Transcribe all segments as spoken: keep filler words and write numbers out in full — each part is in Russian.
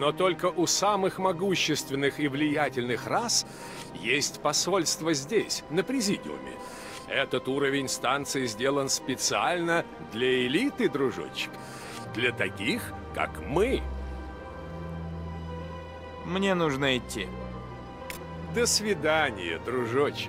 Но только у самых могущественных и влиятельных рас есть посольство здесь, на Президиуме. Этот уровень станции сделан специально для элиты, дружочек. Для таких, как мы. Мне нужно идти. До свидания, дружочек.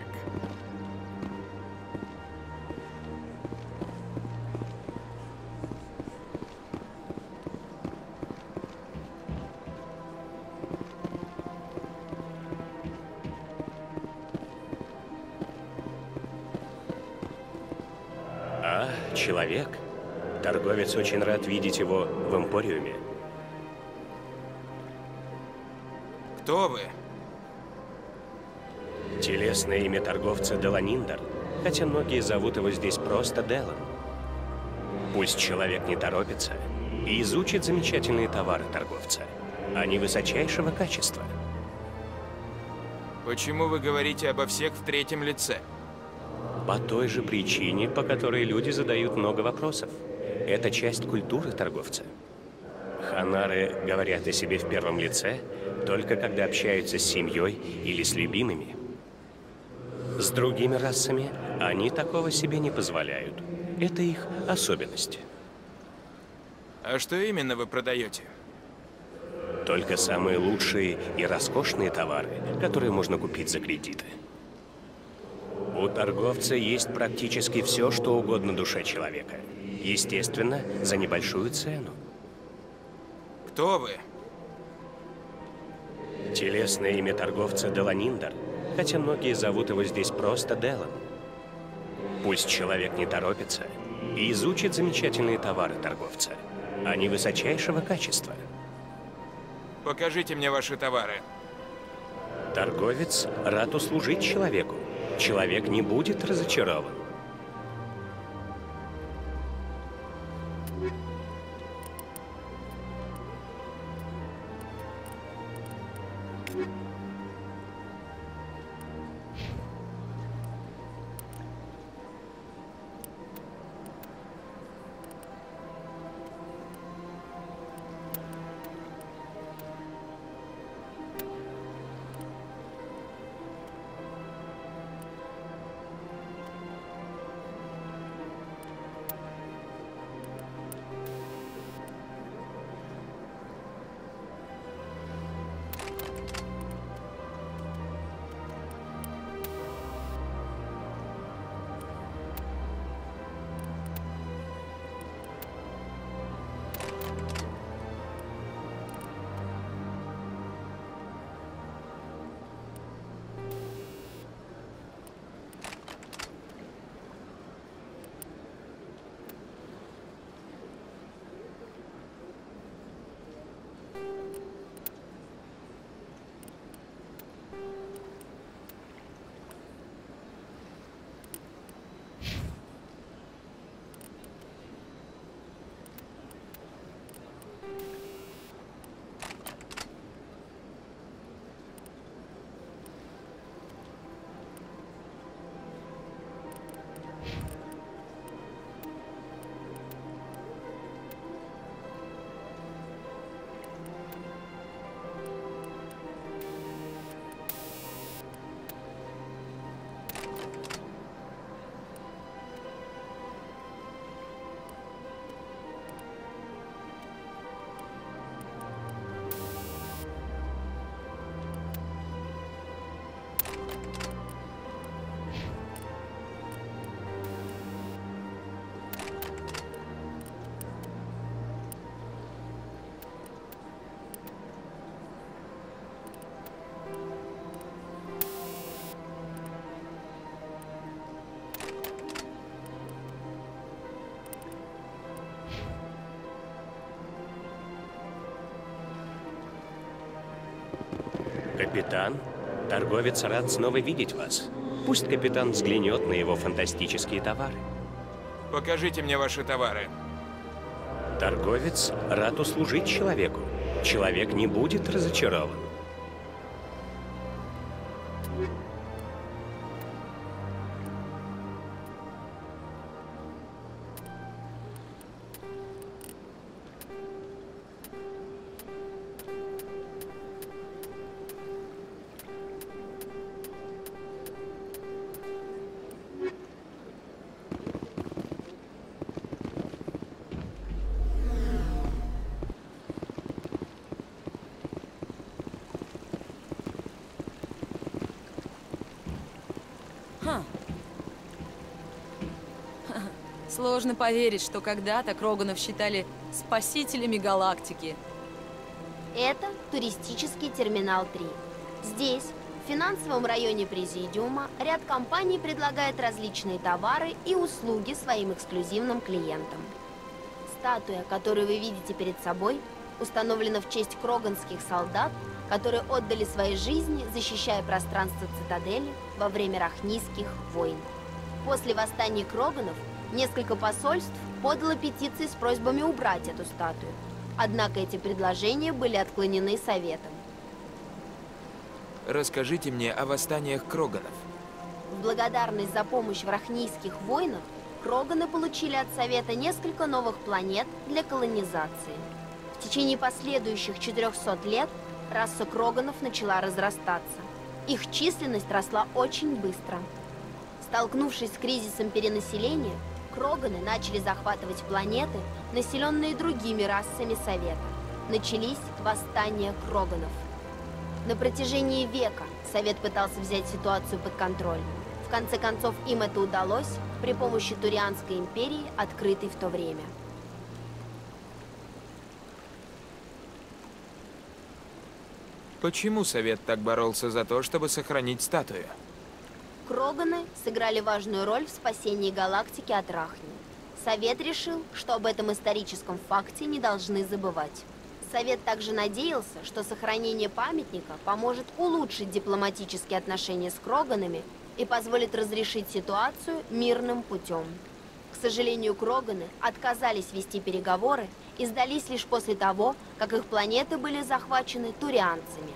А, человек. Торговец очень рад видеть его в Эмпориуме. Кто вы? Телесное имя торговца Деланиндер, хотя многие зовут его здесь просто Делан. Пусть человек не торопится и изучит замечательные товары торговца. Они высочайшего качества. Почему вы говорите обо всех в третьем лице? По той же причине, по которой люди задают много вопросов. Это часть культуры торговца. Ханары говорят о себе в первом лице только когда общаются с семьей или с любимыми. С другими расами они такого себе не позволяют. Это их особенность. А что именно вы продаете? Только самые лучшие и роскошные товары, которые можно купить за кредиты. У торговца есть практически все, что угодно душе человека. Естественно, за небольшую цену. Кто вы? Телесное имя торговца Деланиндер, хотя многие зовут его здесь просто Делан. Пусть человек не торопится и изучит замечательные товары торговца. Они высочайшего качества. Покажите мне ваши товары. Торговец рад услужить человеку. Человек не будет разочарован. Капитан, торговец рад снова видеть вас. Пусть капитан взглянет на его фантастические товары. Покажите мне ваши товары. Торговец рад услужить человеку. Человек не будет разочарован. Ха. Сложно поверить, что когда-то Кроганов считали спасителями галактики. Это туристический терминал три. Здесь, в финансовом районе Президиума, ряд компаний предлагает различные товары и услуги своим эксклюзивным клиентам. Статуя, которую вы видите перед собой, установлена в честь кроганских солдат, которые отдали свои жизни, защищая пространство цитадели во время Рахнийских войн. После восстания Кроганов несколько посольств подало петиции с просьбами убрать эту статую. Однако эти предложения были отклонены Советом. Расскажите мне о восстаниях Кроганов. В благодарность за помощь в Рахнийских войнах Кроганы получили от Совета несколько новых планет для колонизации. В течение последующих четырёхсот лет раса Кроганов начала разрастаться. Их численность росла очень быстро. Столкнувшись с кризисом перенаселения, Кроганы начали захватывать планеты, населенные другими расами Совета. Начались восстания Кроганов. На протяжении века Совет пытался взять ситуацию под контроль. В конце концов, им это удалось при помощи Турианской империи, открытой в то время. Почему Совет так боролся за то, чтобы сохранить статую? Кроганы сыграли важную роль в спасении галактики от Рахни. Совет решил, что об этом историческом факте не должны забывать. Совет также надеялся, что сохранение памятника поможет улучшить дипломатические отношения с Кроганами и позволит разрешить ситуацию мирным путем. К сожалению, Кроганы отказались вести переговоры и сдались лишь после того, как их планеты были захвачены турианцами.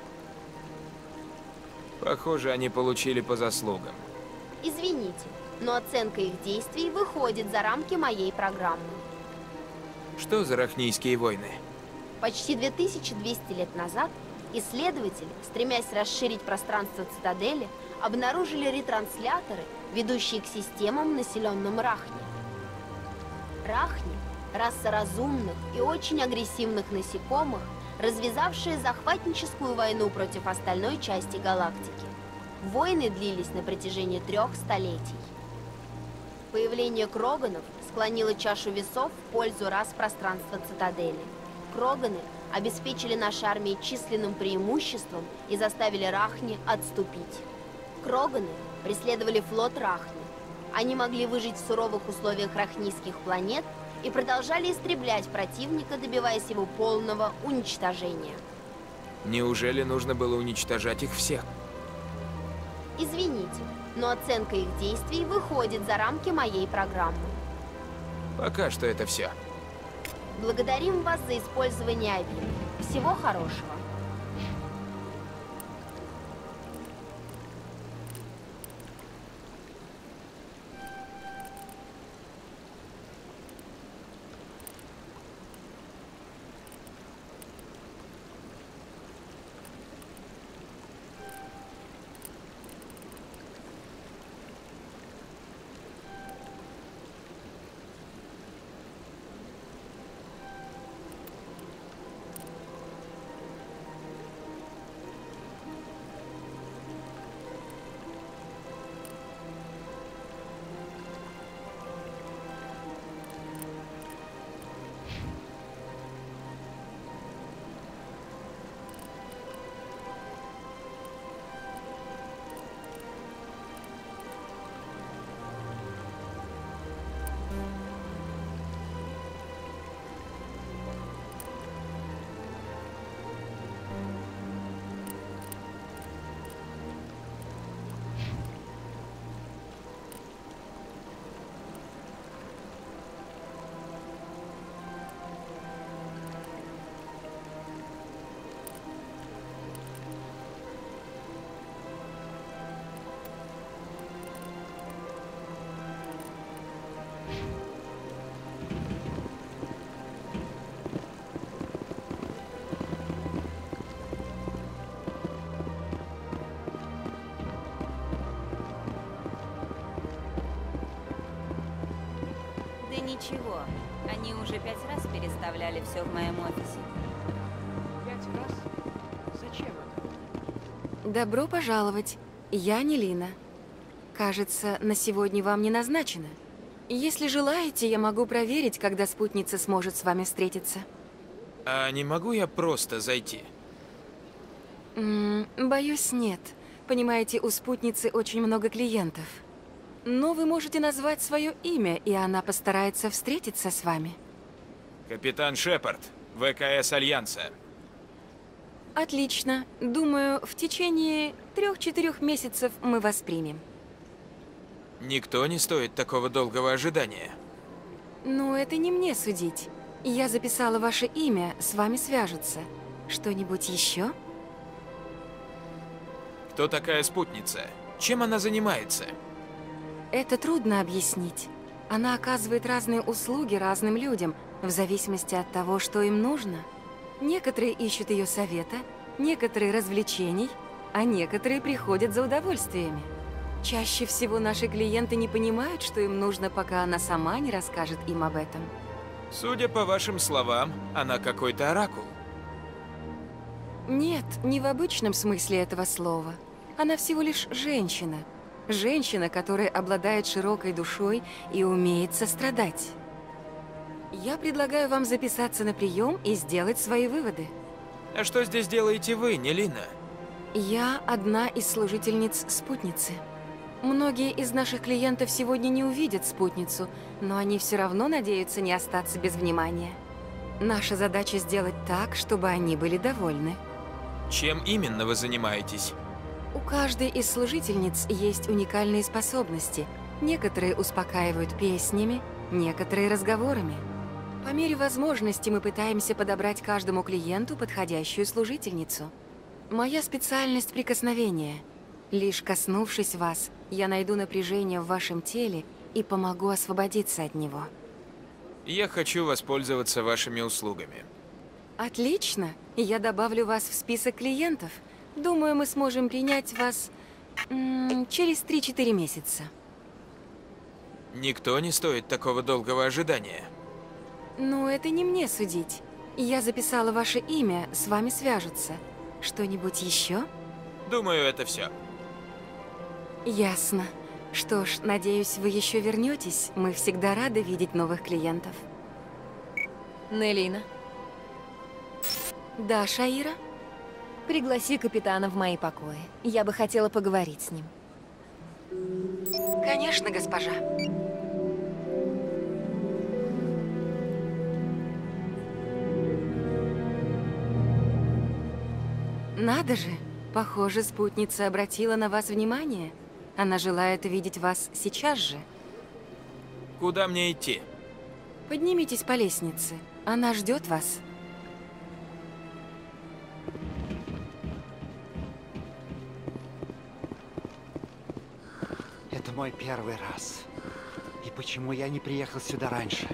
Похоже, они получили по заслугам. Извините, но оценка их действий выходит за рамки моей программы. Что за Рахнийские войны? Почти две тысячи двести лет назад исследователи, стремясь расширить пространство цитадели, обнаружили ретрансляторы, ведущие к системам, населенным Рахни. Рахни – раса разумных и очень агрессивных насекомых, развязавшая захватническую войну против остальной части галактики. Войны длились на протяжении трех столетий. Появление Кроганов склонило чашу весов в пользу рас пространства цитадели. Кроганы обеспечили нашей армии численным преимуществом и заставили Рахни отступить. Кроганы преследовали флот Рахни. Они могли выжить в суровых условиях рахнийских планет и продолжали истреблять противника, добиваясь его полного уничтожения. Неужели нужно было уничтожать их всех? Извините, но оценка их действий выходит за рамки моей программы. Пока что это все. Благодарим вас за использование Авины. Всего хорошего. Ничего, они уже пять раз переставляли все в моем офисе. Пять раз? Зачем это? Добро пожаловать. Я не Лина. Кажется, на сегодня вам не назначено. Если желаете, я могу проверить, когда спутница сможет с вами встретиться. А не могу я просто зайти? М -м, боюсь, нет. Понимаете, у спутницы очень много клиентов. Но вы можете назвать свое имя, и она постарается встретиться с вами. Капитан Шепард, ВКС Альянса. Отлично. Думаю, в течение трех-четырех месяцев мы вас примем. Никто не стоит такого долгого ожидания. Ну, это не мне судить. Я записала ваше имя, с вами свяжутся. Что-нибудь еще? Кто такая спутница? Чем она занимается? Это трудно объяснить. Она оказывает разные услуги разным людям, в зависимости от того, что им нужно. Некоторые ищут ее совета, некоторые развлечений, а некоторые приходят за удовольствиями. Чаще всего наши клиенты не понимают, что им нужно, пока она сама не расскажет им об этом. Судя по вашим словам, она какой-то оракул. Нет, не в обычном смысле этого слова. Она всего лишь женщина. Женщина, которая обладает широкой душой и умеет сострадать. Я предлагаю вам записаться на прием и сделать свои выводы. А что здесь делаете вы, Нелина? Я одна из служительниц спутницы. Многие из наших клиентов сегодня не увидят спутницу, но они все равно надеются не остаться без внимания. Наша задача сделать так, чтобы они были довольны. Чем именно вы занимаетесь? У каждой из служительниц есть уникальные способности. Некоторые успокаивают песнями, некоторые разговорами. По мере возможности мы пытаемся подобрать каждому клиенту подходящую служительницу. Моя специальность — прикосновение. Лишь коснувшись вас, я найду напряжение в вашем теле и помогу освободиться от него. Я хочу воспользоваться вашими услугами. Отлично! Я добавлю вас в список клиентов. Думаю, мы сможем принять вас м, через три-четыре месяца. Никто не стоит такого долгого ожидания. Ну, это не мне судить. Я записала ваше имя, с вами свяжутся. Что-нибудь еще? Думаю, это все. Ясно. Что ж, надеюсь, вы еще вернетесь. Мы всегда рады видеть новых клиентов. Нелина, Да, Шаира? пригласи капитана в мои покои. Я бы хотела поговорить с ним. Конечно, госпожа. Надо же! Похоже, спутница обратила на вас внимание. Она желает видеть вас сейчас же. Куда мне идти? Поднимитесь по лестнице. Она ждет вас. Это мой первый раз. И почему я не приехал сюда раньше?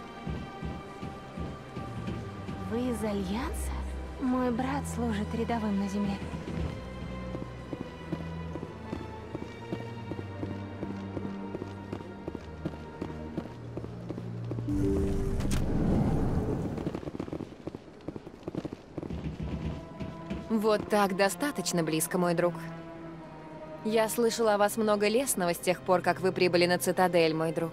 Вы из Альянса? Мой брат служит рядовым на земле. Вот так достаточно близко, мой друг. Я слышала о вас много лестного с тех пор, как вы прибыли на Цитадель, мой друг.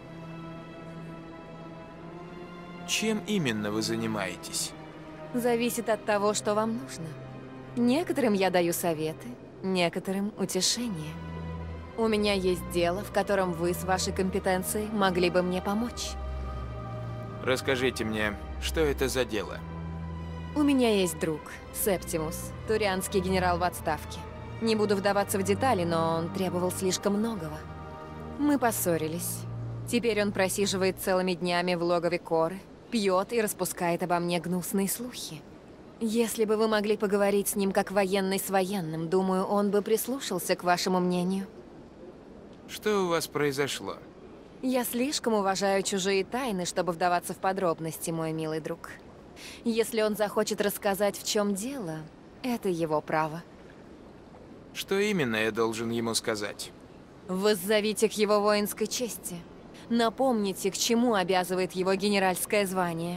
Чем именно вы занимаетесь? Зависит от того, что вам нужно. Некоторым я даю советы, некоторым — утешение. У меня есть дело, в котором вы с вашей компетенцией могли бы мне помочь. Расскажите мне, что это за дело? У меня есть друг, Септимус, турианский генерал в отставке. Не буду вдаваться в детали, но он требовал слишком многого. Мы поссорились. Теперь он просиживает целыми днями в логове Коры, пьет и распускает обо мне гнусные слухи. Если бы вы могли поговорить с ним как военный с военным, думаю, он бы прислушался к вашему мнению. Что у вас произошло? Я слишком уважаю чужие тайны, чтобы вдаваться в подробности, мой милый друг. Если он захочет рассказать, в чем дело, это его право. Что именно я должен ему сказать? Воззовите к его воинской чести. Напомните, к чему обязывает его генеральское звание.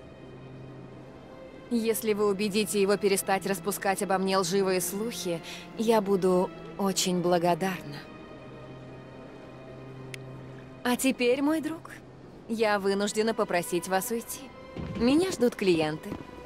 Если вы убедите его перестать распускать обо мне лживые слухи, я буду очень благодарна. А теперь, мой друг, я вынуждена попросить вас уйти. Меня ждут клиенты.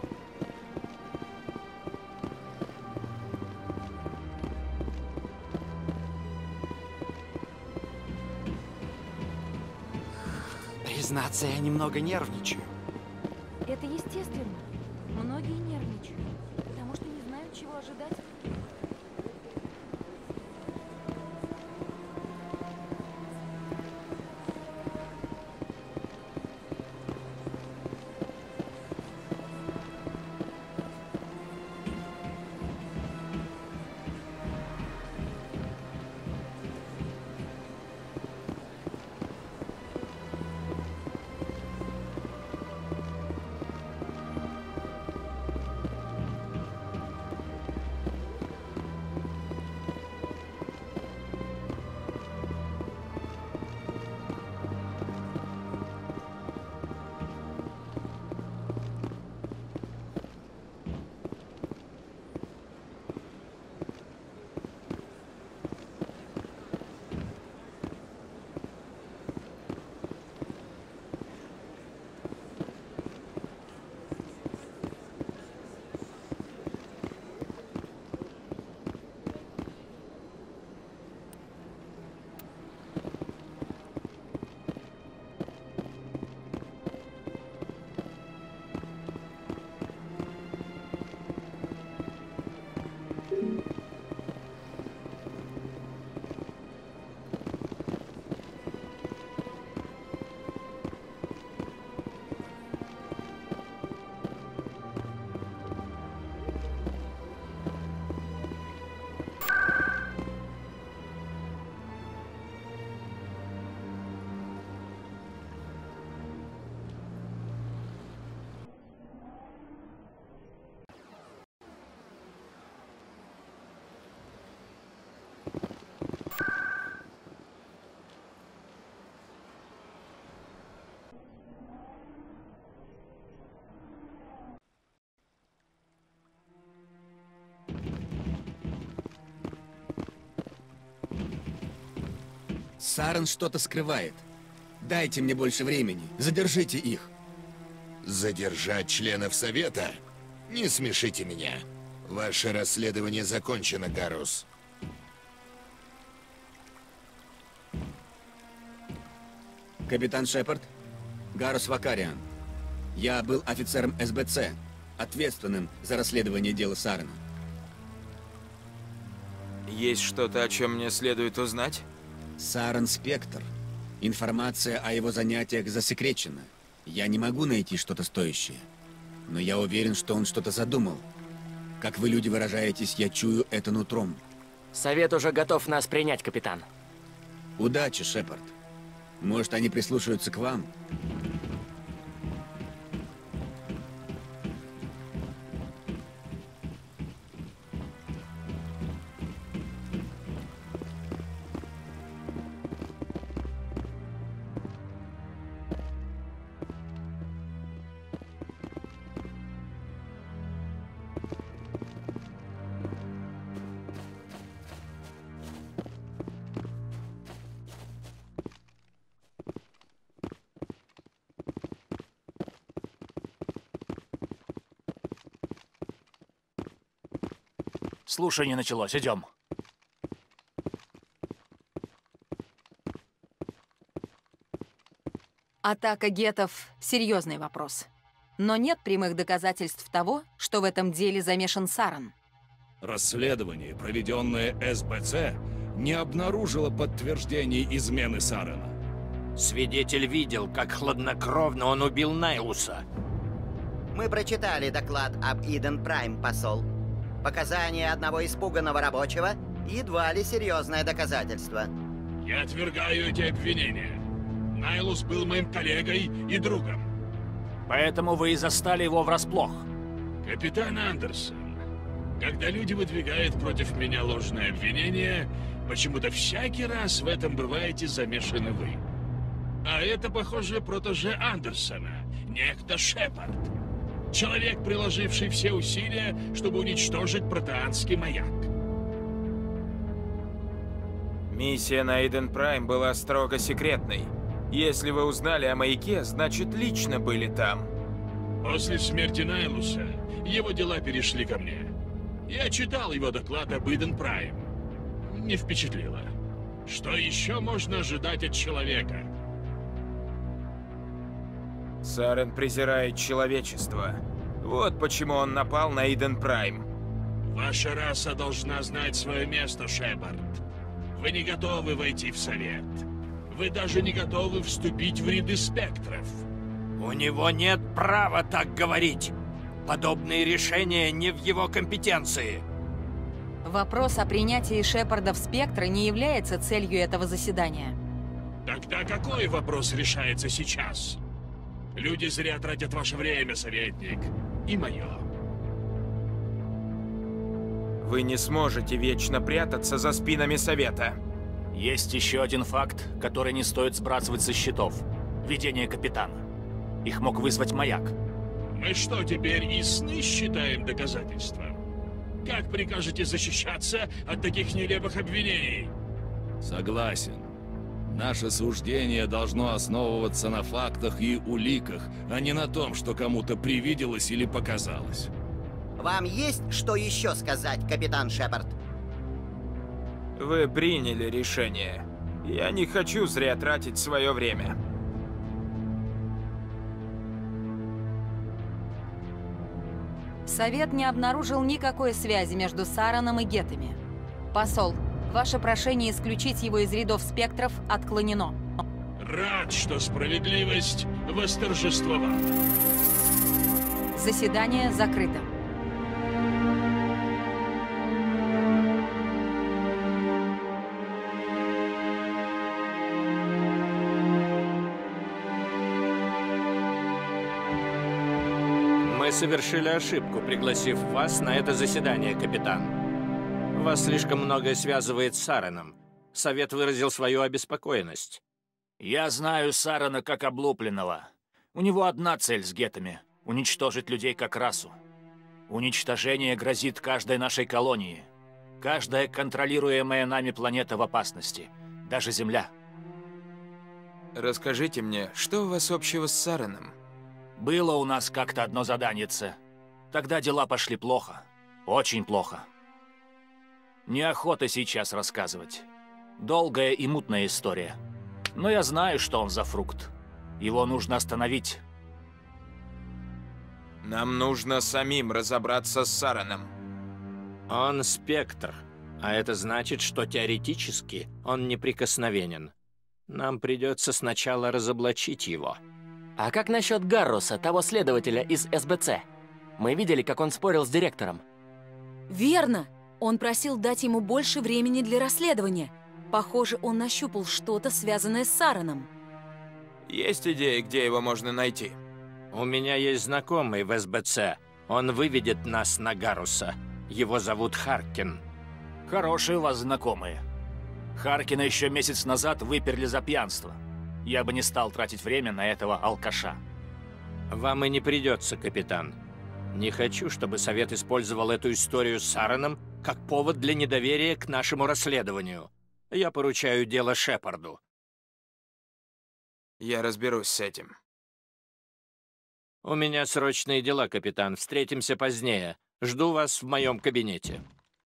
Признаться, я немного нервничаю. Это естественно. Многие нервничают, потому что не знают, чего ожидать. Сарен что-то скрывает. Дайте мне больше времени. Задержите их. Задержать членов Совета? Не смешите меня. Ваше расследование закончено, Гарус. Капитан Шепард, Гарус Вакариан. Я был офицером эс бэ цэ, ответственным за расследование дела Сарена. Есть что-то, о чем мне следует узнать? Сарен Спектр. Информация о его занятиях засекречена. Я не могу найти что-то стоящее. Но я уверен, что он что-то задумал. Как вы, люди, выражаетесь, я чую это нутром. Совет уже готов нас принять, капитан. Удачи, Шепард. Может, они прислушаются к вам? Слушание началось, идем. Атака геттов — серьезный вопрос. Но нет прямых доказательств того, что в этом деле замешан Сарен. Расследование, проведенное эс бэ цэ, не обнаружило подтверждений измены Сарена. Свидетель видел, как хладнокровно он убил Найлуса. Мы прочитали доклад об Иден Прайм, посол. Показания одного испуганного рабочего — едва ли серьезное доказательство. Я отвергаю эти обвинения. Найлус был моим коллегой и другом. Поэтому вы и застали его врасплох. Капитан Андерсон, когда люди выдвигают против меня ложные обвинения, почему-то всякий раз в этом бываете замешаны вы. А это, похоже, протеже Андерсона, некто Шепард. Человек, приложивший все усилия, чтобы уничтожить протеанский маяк. Миссия на Иден Прайм была строго секретной. Если вы узнали о маяке, значит, лично были там. После смерти Найлуса его дела перешли ко мне. Я читал его доклад об Иден Прайм. Не впечатлило. Что еще можно ожидать от человека? Сарен презирает человечество. Вот почему он напал на Иден Прайм. Ваша раса должна знать свое место, Шепард. Вы не готовы войти в Совет. Вы даже не готовы вступить в ряды спектров. У него нет права так говорить. Подобные решения не в его компетенции. Вопрос о принятии Шепарда в спектры не является целью этого заседания. Тогда какой вопрос решается сейчас? Люди зря тратят ваше время, советник. И мое. Вы не сможете вечно прятаться за спинами Совета. Есть еще один факт, который не стоит сбрасывать со счетов. Видение капитана. Их мог вызвать маяк. Мы что, теперь и сны считаем доказательством? Как прикажете защищаться от таких нелепых обвинений? Согласен. Наше суждение должно основываться на фактах и уликах, а не на том, что кому-то привиделось или показалось. Вам есть что еще сказать, капитан Шепард? Вы приняли решение. Я не хочу зря тратить свое время. Совет не обнаружил никакой связи между Сараном и гетами. Посол, ваше прошение исключить его из рядов спектров отклонено. Рад, что справедливость восторжествовала. Заседание закрыто. Мы совершили ошибку, пригласив вас на это заседание, капитан. Вас слишком многое связывает с Сараном. Совет выразил свою обеспокоенность. Я знаю Сарана как облупленного. У него одна цель с гетами — уничтожить людей как расу. Уничтожение грозит каждой нашей колонии. Каждая контролируемая нами планета в опасности. Даже Земля. Расскажите мне, что у вас общего с Сараном? Было у нас как-то одно заданице. Тогда дела пошли плохо. Очень плохо. Неохота сейчас рассказывать. Долгая и мутная история. Но я знаю, что он за фрукт. Его нужно остановить. Нам нужно самим разобраться с Сараном. Он спектр, а это значит, что теоретически он неприкосновенен. Нам придется сначала разоблачить его. А как насчет Гарруса, того следователя из эс бэ цэ? Мы видели, как он спорил с директором. Верно. Он просил дать ему больше времени для расследования. Похоже, он нащупал что-то, связанное с Сараном. Есть идеи, где его можно найти? У меня есть знакомый в эс бэ цэ. Он выведет нас на Гарруса. Его зовут Харкин. Хорошие у вас знакомые. Харкина еще месяц назад выперли за пьянство. Я бы не стал тратить время на этого алкаша. Вам и не придется, капитан. Не хочу, чтобы Совет использовал эту историю с Сараном как повод для недоверия к нашему расследованию. Я поручаю дело Шепарду. Я разберусь с этим. У меня срочные дела, капитан. Встретимся позднее. Жду вас в моем кабинете.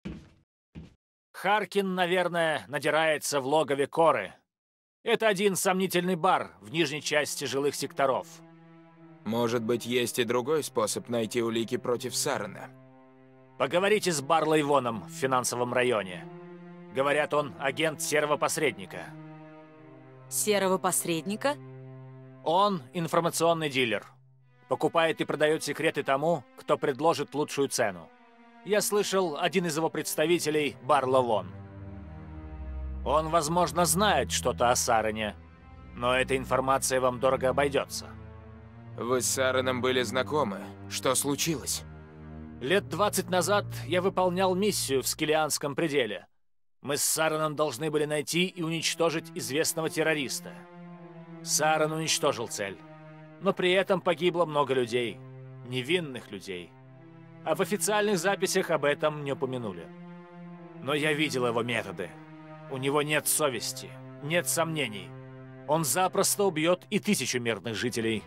Харкин, наверное, надирается в логове Коры. Это один сомнительный бар в нижней части жилых секторов. Может быть, есть и другой способ найти улики против Сарана. Поговорите с Барлой Воном в финансовом районе. Говорят, он агент серого посредника. Серого посредника? Он информационный дилер. Покупает и продает секреты тому, кто предложит лучшую цену. Я слышал, один из его представителей – Барла Вон. Он, возможно, знает что-то о Саране, но эта информация вам дорого обойдется. Вы с Сараном были знакомы. Что случилось? Лет двадцать назад я выполнял миссию в Скелианском пределе. Мы с Сараном должны были найти и уничтожить известного террориста. Саран уничтожил цель, но при этом погибло много людей, невинных людей. А в официальных записях об этом не упомянули. Но я видел его методы. У него нет совести, нет сомнений. Он запросто убьет и тысячу мирных жителей.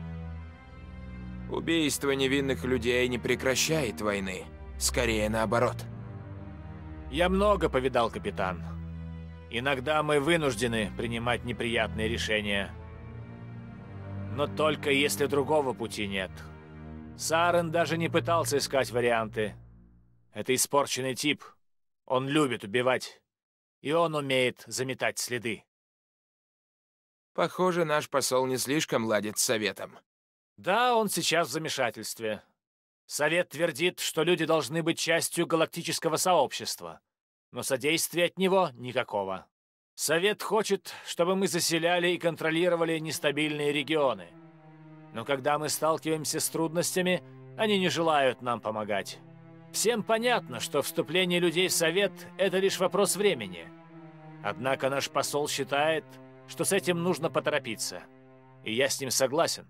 Убийство невинных людей не прекращает войны. Скорее наоборот. Я много повидал, капитан. Иногда мы вынуждены принимать неприятные решения. Но только если другого пути нет. Сарен даже не пытался искать варианты. Это испорченный тип. Он любит убивать. И он умеет заметать следы. Похоже, наш посол не слишком ладит с Советом. Да, он сейчас в замешательстве. Совет твердит, что люди должны быть частью галактического сообщества. Но содействия от него никакого. Совет хочет, чтобы мы заселяли и контролировали нестабильные регионы. Но когда мы сталкиваемся с трудностями, они не желают нам помогать. Всем понятно, что вступление людей в Совет — это лишь вопрос времени. Однако наш посол считает, что с этим нужно поторопиться. И я с ним согласен.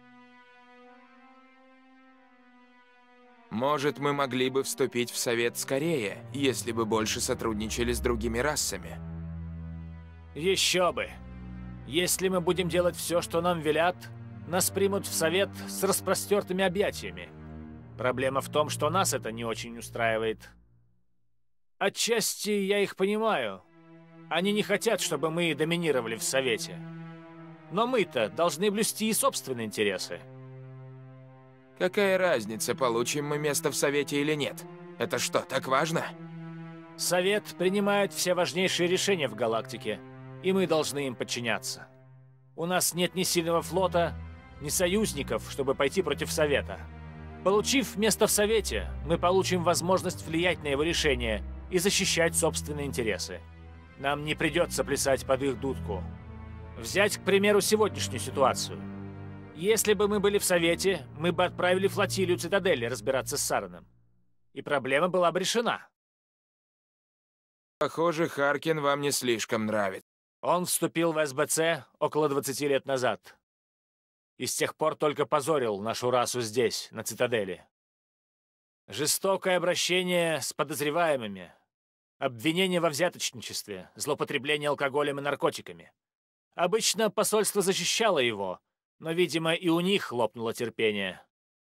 Может, мы могли бы вступить в Совет скорее, если бы больше сотрудничали с другими расами. Еще бы. Если мы будем делать все, что нам велят, нас примут в Совет с распростертыми объятиями. Проблема в том, что нас это не очень устраивает. Отчасти я их понимаю. Они не хотят, чтобы мы доминировали в Совете. Но мы-то должны блюсти и собственные интересы. Какая разница, получим мы место в Совете или нет? Это что, так важно? Совет принимает все важнейшие решения в галактике, и мы должны им подчиняться. У нас нет ни сильного флота, ни союзников, чтобы пойти против Совета. Получив место в Совете, мы получим возможность влиять на его решения и защищать собственные интересы. Нам не придется плясать под их дудку. Взять, к примеру, сегодняшнюю ситуацию. Если бы мы были в Совете, мы бы отправили флотилию Цитадели разбираться с Сареном. И проблема была бы решена. Похоже, Харкин вам не слишком нравится. Он вступил в СБЦ около двадцати лет назад. И с тех пор только позорил нашу расу здесь, на Цитадели. Жестокое обращение с подозреваемыми, обвинение во взяточничестве, злоупотребление алкоголем и наркотиками. Обычно посольство защищало его, но, видимо, и у них лопнуло терпение.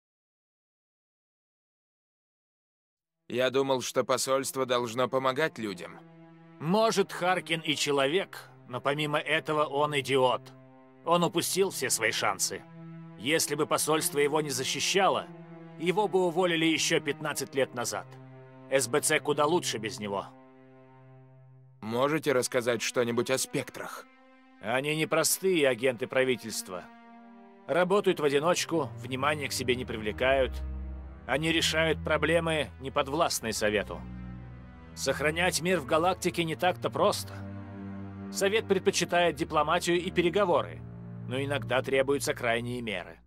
Я думал, что посольство должно помогать людям. Может, Харкин и человек, но помимо этого он идиот. Он упустил все свои шансы. Если бы посольство его не защищало, его бы уволили еще пятнадцать лет назад. СБЦ куда лучше без него. Можете рассказать что-нибудь о спектрах? Они непростые агенты правительства. Работают в одиночку, внимания к себе не привлекают. Они решают проблемы, не подвластные Совету. Сохранять мир в галактике не так-то просто. Совет предпочитает дипломатию и переговоры, но иногда требуются крайние меры.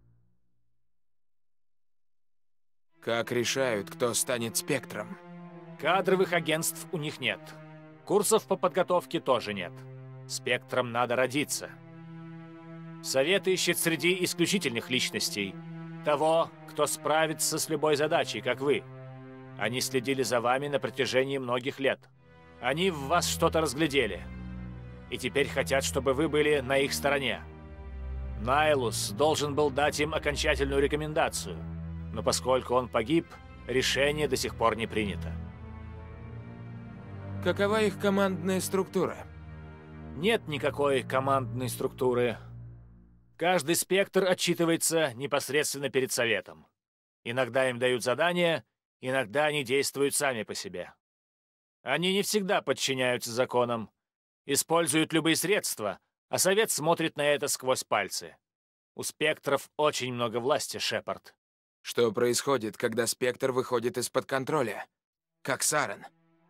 Как решают, кто станет спектром? Кадровых агентств у них нет. Курсов по подготовке тоже нет. Спектром надо родиться. Совет ищет среди исключительных личностей того, кто справится с любой задачей, как вы. Они следили за вами на протяжении многих лет. Они в вас что-то разглядели. И теперь хотят, чтобы вы были на их стороне. Найлус должен был дать им окончательную рекомендацию, но поскольку он погиб, решение до сих пор не принято. Какова их командная структура? Нет никакой командной структуры. Каждый спектр отчитывается непосредственно перед Советом. Иногда им дают задания, иногда они действуют сами по себе. Они не всегда подчиняются законам, используют любые средства, а Совет смотрит на это сквозь пальцы. У спектров очень много власти, Шепард. Что происходит, когда спектр выходит из-под контроля? Как Сарен?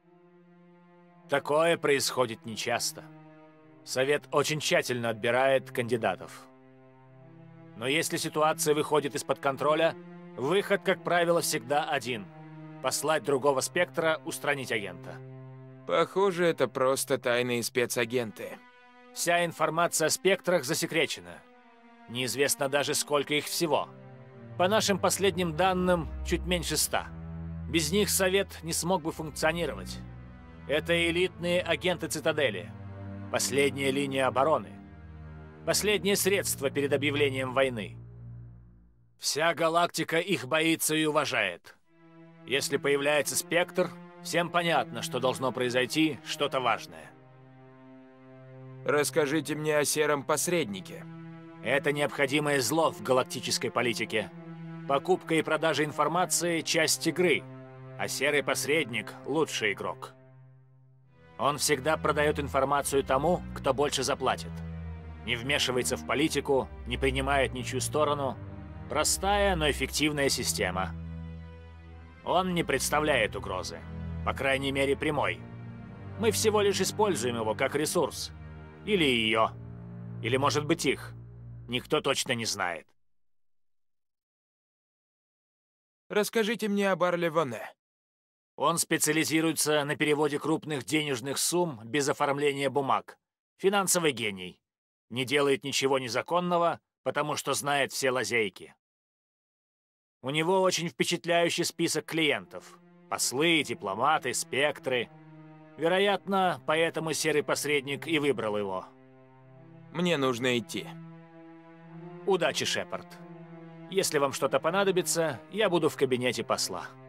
Такое происходит нечасто. Совет очень тщательно отбирает кандидатов. Но если ситуация выходит из-под контроля, выход, как правило, всегда один — послать другого спектра устранить агента. Похоже, это просто тайные спецагенты. Вся информация о спектрах засекречена. Неизвестно даже, сколько их всего. По нашим последним данным, чуть меньше ста. Без них Совет не смог бы функционировать. Это элитные агенты Цитадели. Последняя линия обороны. Последнее средство перед объявлением войны. Вся галактика их боится и уважает. Если появляется спектр, всем понятно, что должно произойти что-то важное. Расскажите мне о сером посреднике. Это необходимое зло в галактической политике. Покупка и продажа информации – часть игры, а серый посредник – лучший игрок. Он всегда продает информацию тому, кто больше заплатит. Не вмешивается в политику, не принимает ничью сторону. Простая, но эффективная система. Он не представляет угрозы, по крайней мере прямой. Мы всего лишь используем его как ресурс. Или ее. Или, может быть, их. Никто точно не знает. Расскажите мне об Арле Воне. Он специализируется на переводе крупных денежных сумм без оформления бумаг. Финансовый гений. Не делает ничего незаконного, потому что знает все лазейки. У него очень впечатляющий список клиентов. Послы, дипломаты, спектры. Вероятно, поэтому серый посредник и выбрал его. Мне нужно идти. Удачи, Шепард. Если вам что-то понадобится, я буду в кабинете посла.